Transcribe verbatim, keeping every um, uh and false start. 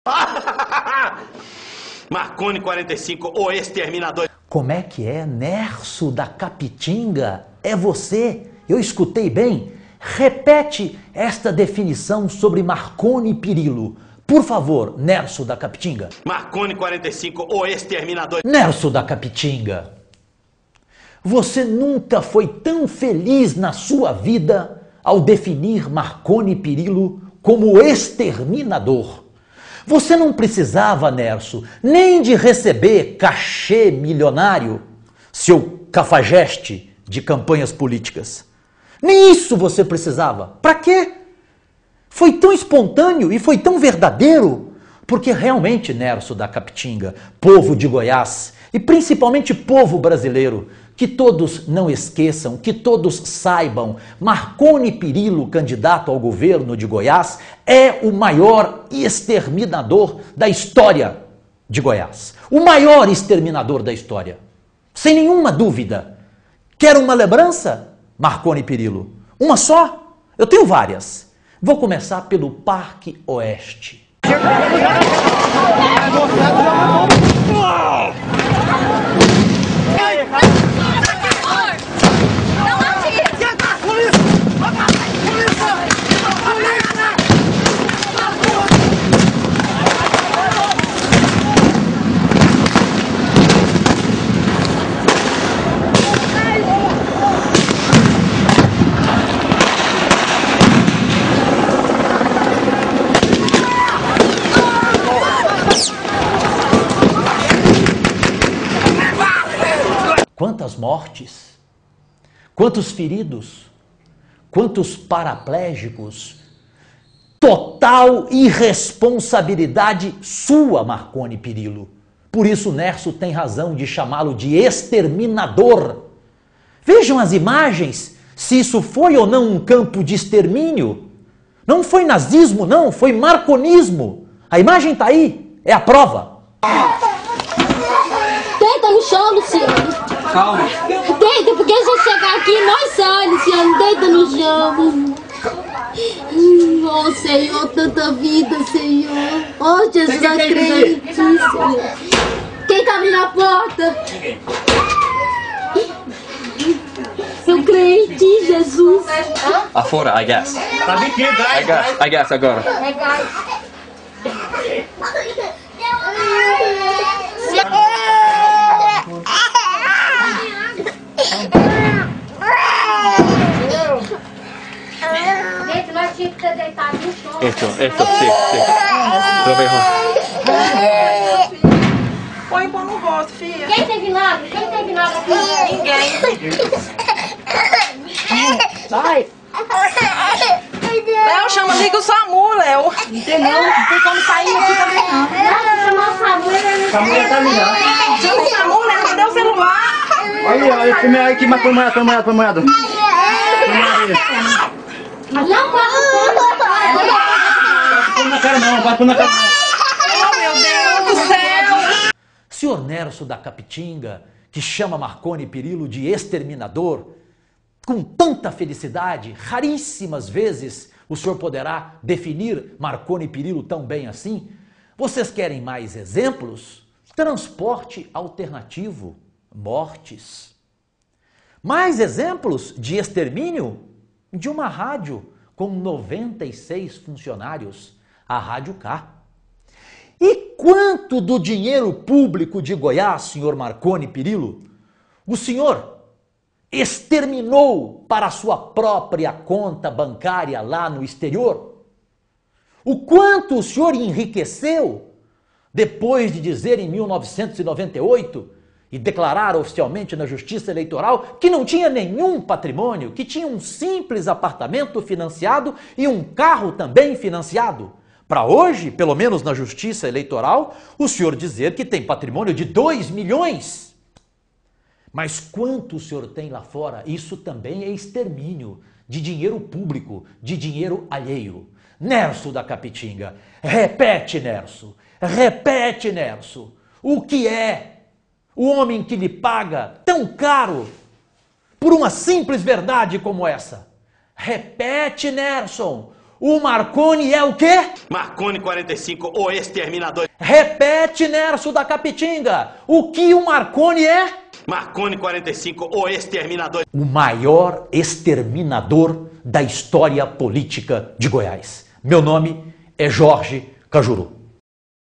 Marconi quarenta e cinco, o exterminador. Como é que é, Nerso da Capitinga? É você? Eu escutei bem? Repete esta definição sobre Marconi Perillo. Por favor, Nerso da Capitinga. Marconi quarenta e cinco, o exterminador. Nerso da Capitinga, você nunca foi tão feliz na sua vida ao definir Marconi Perillo como o exterminador. Você não precisava, Nerso, nem de receber cachê milionário, seu cafajeste de campanhas políticas. Nem isso você precisava. Para quê? Foi tão espontâneo e foi tão verdadeiro, porque realmente, Nerso da Capitinga, povo de Goiás e principalmente povo brasileiro, que todos não esqueçam, que todos saibam, Marconi Perillo, candidato ao governo de Goiás, é o maior exterminador da história de Goiás. O maior exterminador da história. Sem nenhuma dúvida. Quer uma lembrança? Marconi Perillo. Uma só? Eu tenho várias. Vou começar pelo Parque Oeste. Quantas mortes, quantos feridos, quantos paraplégicos. Total irresponsabilidade sua, Marconi Perillo. Por isso Nerso tem razão de chamá-lo de exterminador. Vejam as imagens, se isso foi ou não um campo de extermínio. Não foi nazismo, não, foi marconismo. A imagem está aí, é a prova. Deita no chão, Luciano. Calma. Deita, porque se chegar aqui, nós sai, Luciano. Deita no chão. Oh, Senhor, tanta vida, Senhor. Oh, Jesus, Quem que é acredite, Senhor. Quem tá abrindo a porta? Seu crente, Jesus. Afora, I guess. Tá bem que I guess, I guess agora. Gente, nós tínhamos que ter deitado no chão. Esto, esto, sí, sí. Lo mejor. Põe pão no rosto, filha. Quem tem vinagre? Quem tem vinagre aqui? Ninguém. Sai. Léo, chama, liga o SAMU, Léo. Não tem não, não tem como sair aqui também não. Não, chamar o SAMU, ele A mulher tá ligada. Chama o SAMU, Léo, cadê o celular? Olha, olha, põe aqui, mas põe moeda, põe moeda, põe moeda. não passa Põe na cara não, vai pôr na cara não. Oh, meu Deus do céu. Senhor Nerso da Capitinga, que chama Marconi Perillo de exterminador, com tanta felicidade, raríssimas vezes o senhor poderá definir Marconi Perillo tão bem assim. Vocês querem mais exemplos? Transporte alternativo, mortes. Mais exemplos de extermínio? De uma rádio com noventa e seis funcionários, a Rádio K. E quanto do dinheiro público de Goiás, senhor Marconi Perillo, o senhor exterminou para a sua própria conta bancária lá no exterior? O quanto o senhor enriqueceu depois de dizer em mil novecentos e noventa e oito e declarar oficialmente na Justiça Eleitoral que não tinha nenhum patrimônio, que tinha um simples apartamento financiado e um carro também financiado? Para hoje, pelo menos na Justiça Eleitoral, o senhor dizer que tem patrimônio de dois milhões. Mas quanto o senhor tem lá fora? Isso também é extermínio de dinheiro público, de dinheiro alheio. Nerso da Capitinga, repete, Nerso, repete, Nerso, o que é o homem que lhe paga tão caro por uma simples verdade como essa? Repete, Nerson, O Marconi é o quê? Marconi quarenta e cinco, o exterminador. Repete, Nerso da Capitinga. O que o Marconi é? Marconi quarenta e cinco, o exterminador. O maior exterminador da história política de Goiás. Meu nome é Jorge Cajuru.